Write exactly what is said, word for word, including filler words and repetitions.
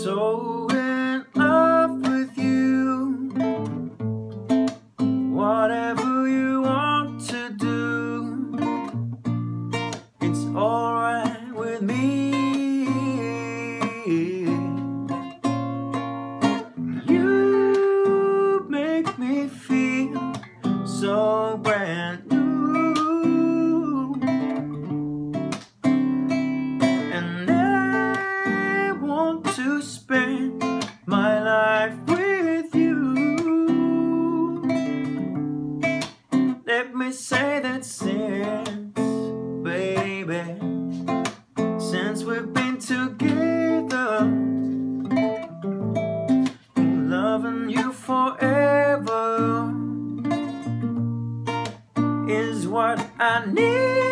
so in love with you. Whatever you want to do, it's alright with me. You make me feel so brand new, and I want to spend my life with you. Let me say that since, baby, since we've been together, loving you forever is what I need.